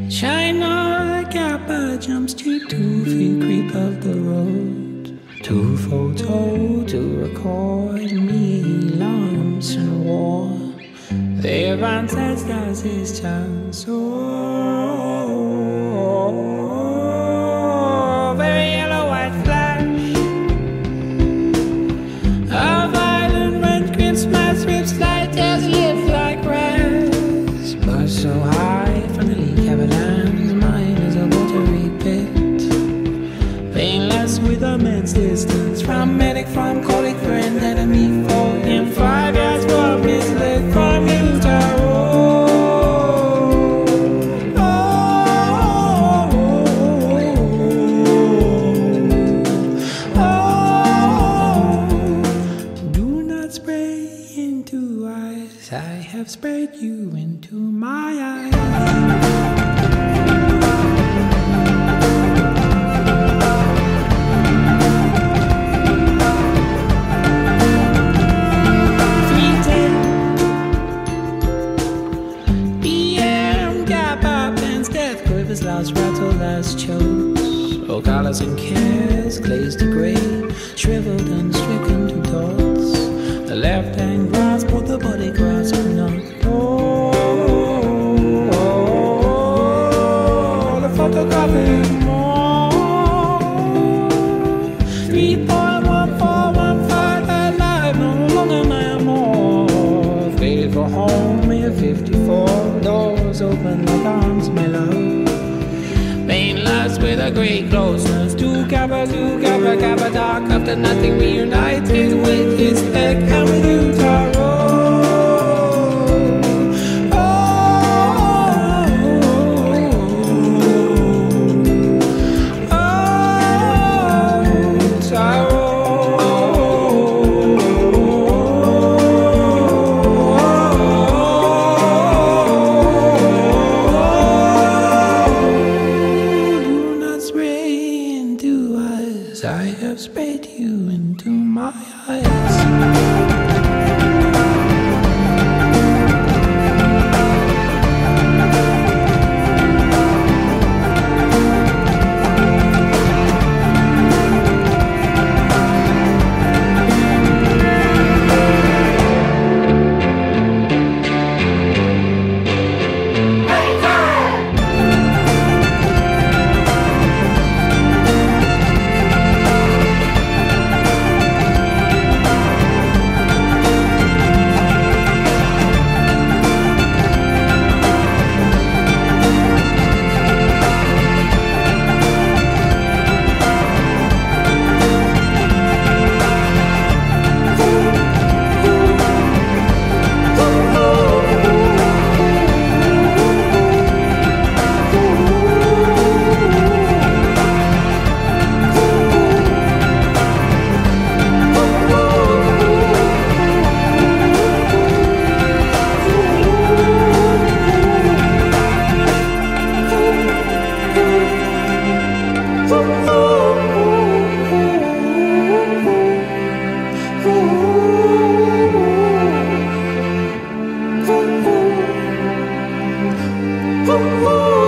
China, the Capa jumps to 2 feet creep of the road. To photo, to record me lumps and war. Their ancestors his chance. Oh, very yellow white flash. A violent red Christmas rips light as live like grass. But so high from the leak avalanche, mine is a watery pit. Painless with immense distance from medic, from colleague, friend, enemy, foe. In 5 years from his leg, from you, Taro. Do not spray into eyes. I have sprayed you into my eyes. Quivers, last rattle, last chokes. Oh, colors and cares, glazed to grey, shriveled and stricken to dots. The left hand grasp, but the body grasp not. Oh, the photographe mort. 3.1415 alive, no longer my amour. Faded for home, here 54 doors open like arms, my love. Painless with a great closeness. To Capa, Capa, dark after nothing, reunited with his neck and with you, Taro. I have sprayed you into my eyes. Ooh.